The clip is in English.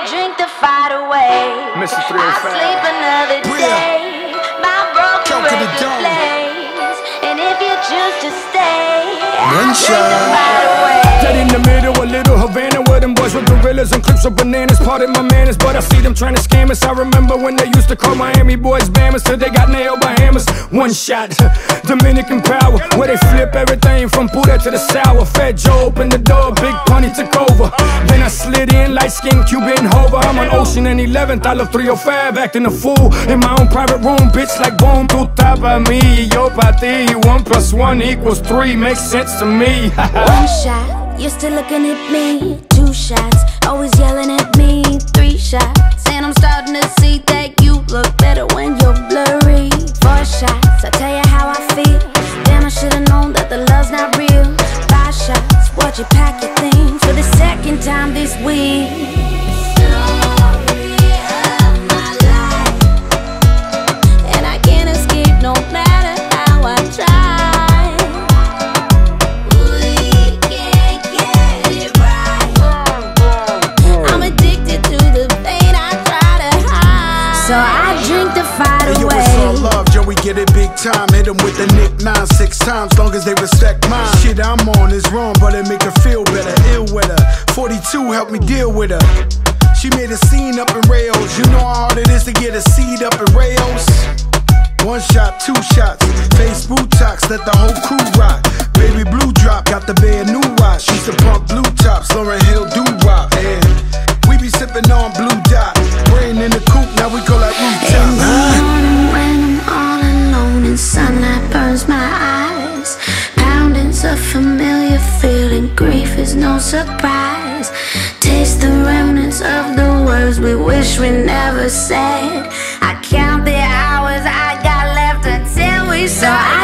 drink the fight away. Mr. I sleep another day. My broken record plays, and if you choose to stay, I drink the fight away. Dead in the middle, a little Havana, where them boys with gorillas and clips of bananas. Pardon my manners, but I see them trying to scam us. I remember when they used to call Miami boys Bammers, till they got nailed by hammers. One shot, Dominican power, where they flip everything from Buddha to the sour. Fat Joe opened the door, Big Pony took over. Then I slid in, light-skinned Cuban Hover. I'm on Ocean and 11th, I love 305, acting a fool in my own private room. Bitch like boom, tu tapa me, yo pa ti. 1 + 1 = 3, makes sense to me. One shot, you're still looking at me. 2 shots, always yelling at me. 3 shots, and I'm starting to see that you look better when you're blurry. 4 shots, I tell you how I feel. Damn, I should've known that the love's not real. 5 shots, watch you pack your things for the second time this week. So I drink the fight away. Yo, it's all love, Joe, we get it big time. Hit them with the Nick 9 6 times, long as they respect mine. Shit I'm on is wrong, but it make her feel better. Ill with her, 42 helped me deal with her. She made a scene up in rails. You know how hard it is to get a seed up in rails. 1 shot, 2 shots, face Botox, let the whole crew rock. Baby blue drop, got the bad new watch. Used to pump blue tops, Lauryn Hill doo-wop. And we be sipping on blue dot. Brain in the coop, now we call that rooftop. In the morning when I'm all alone and sunlight burns my eyes, pounding's a familiar feeling, grief is no surprise. Taste the remnants of the words we wish we never said. I count the hours I got left until we saw.